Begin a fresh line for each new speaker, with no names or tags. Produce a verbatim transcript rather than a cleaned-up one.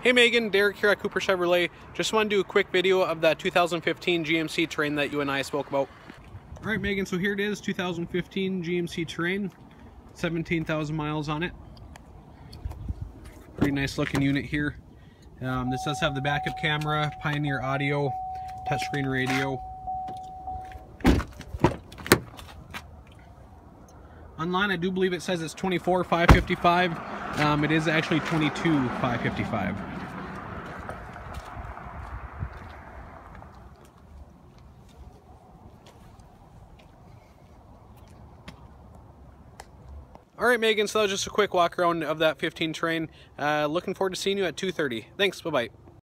Hey Megan, Derek here at Cooper Chevrolet. Just want to do a quick video of that two thousand fifteen G M C Terrain that you and I spoke about. Alright Megan, so here it is, two thousand fifteen G M C Terrain, seventeen thousand miles on it. Pretty nice looking unit here. Um, this does have the backup camera, Pioneer audio, touchscreen radio. Online I do believe it says it's twenty-four five fifty-five. Um, it is actually twenty-two five fifty-five. Alright Megan, so that was just a quick walk around of that fifteen Terrain. Uh, looking forward to seeing you at two thirty. Thanks, bye-bye.